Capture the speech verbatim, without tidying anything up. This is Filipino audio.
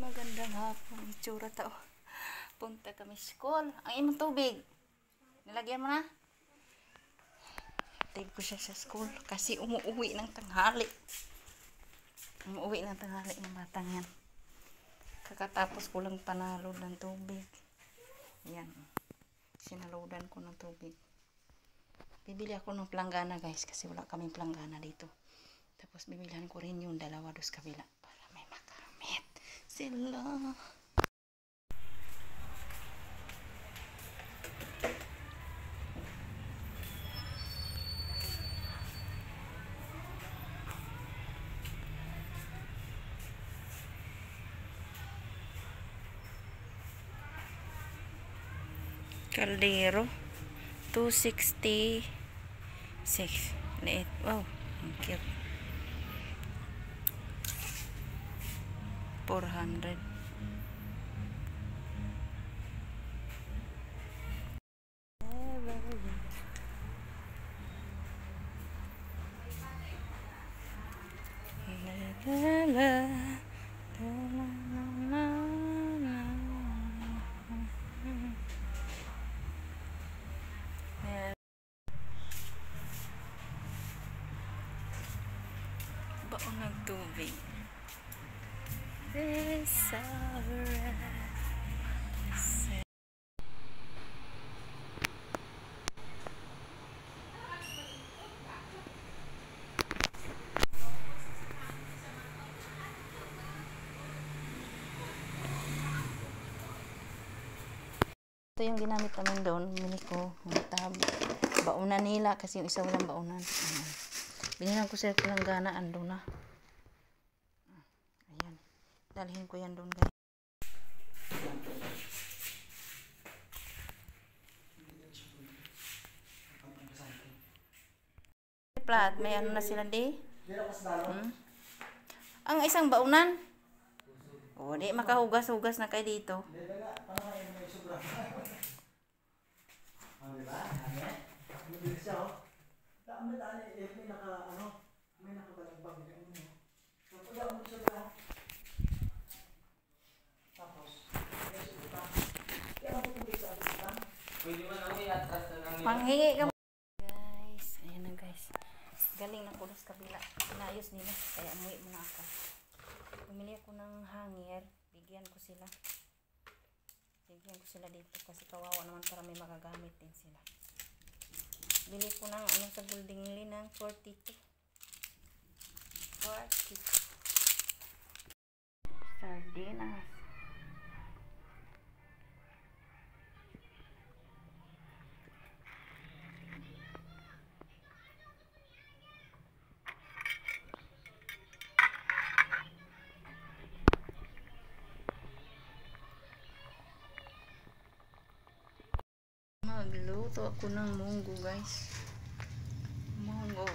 Magandang hapon, itsura tao. Punta kami school. Ang imong tubig. Nilagyan mo na? Take ko siya sa school kasi umuwi ng tanghali. Umuwi ng tanghali ng batang yan. Kakatapos ko lang panalo ng tubig. Yan. Sinaludan ko ng tubig. Bibili ako ng planggana guys kasi wala kaming planggana dito. Tapos bibilihan ko rin yung dalawa dos kabila para may makamit sila. Caldero two sixty-six. Liit. Wow, ang cute. four hundred. La, la, la, la, la, la. Baon ng tubig. It's alright. Ito yung ginamit namin doon. Mili ko ng tab. Baunan nila kasi yung isa walang baunan. Ayan. Binilang ko sila planggana. Ando na. Ayan. Dalhin ko yan doon guys. Plat. May ano na sila di? Hmm? Ang isang baunan. O di makahugas-hugas na kayo dito. Manghingi ka guys. Ayan na guys. Galing ng kulos kabila. Pinayos nila. Kaya umuwi muna ako. Bumili ako ng hanger. Bigyan ko sila. Bigyan ko sila dito kasi kawawa naman para may magagamit din sila. Bili ko ng ano sa Goldingly ng forty-two. forty-two. Sardinas. Magluto ako ng munggo guys. Munggo.